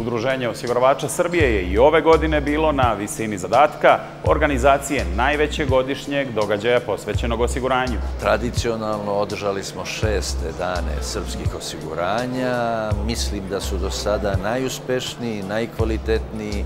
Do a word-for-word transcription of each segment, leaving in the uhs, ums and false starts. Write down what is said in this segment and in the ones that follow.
udruženje osiguravača Srbije je i ove godine bilo na visini zadatka organizacije najvećeg godišnjeg događaja posvećenog osiguranju. Tradicionalno održali smo šeste dane srpskih osiguranja. Mislim da su do sada najuspešniji, najkvalitetniji.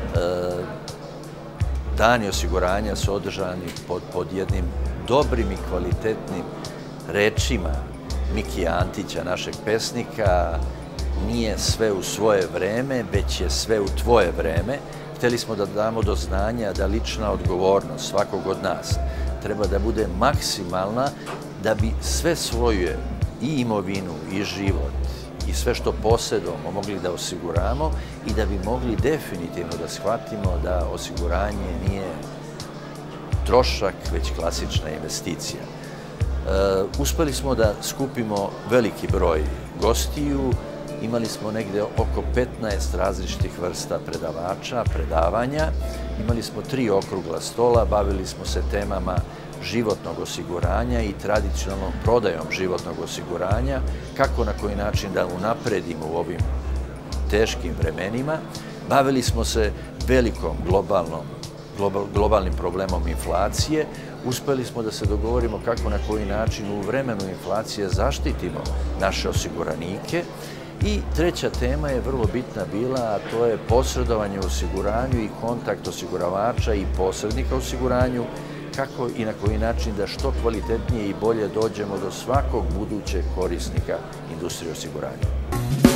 Dani osiguranja su održani pod, pod jednim dobrim i kvalitetnim rečima Mikija Antića, našeg pesnika. Nije sve u svoje vreme, već je sve u tvoje vreme. Hteli smo da damo do znanja da lična odgovornost svakog od nas treba da bude maksimalna da bi sve svoje i imovinu i život i sve što posjedujemo mogli da osiguramo i da bi mogli definitivno da shvatimo da osiguranje nije trošak, već klasična investicija. Uspeli smo da skupimo veliki broj gostiju, imali smo negde oko petnaest različitih vrsta predavača, predavanja, imali smo tri okrugla stola, bavili smo se temama životnog osiguranja i tradicionalnom prodajom životnog osiguranja, kako na koji način da unapredimo u ovim teškim vremenima. Bavili smo se velikom globalnom, globalnim problemom inflacije, uspeli smo da se dogovorimo kako na koji način u vremenu inflacije zaštitimo naše osiguranike. I treća tema je vrlo bitna bila, a to je posredovanje u osiguranju i kontakt osiguravača i posrednika u osiguranju, kako i na koji način da što kvalitetnije i bolje dođemo do svakog budućeg korisnika industrije osiguranja.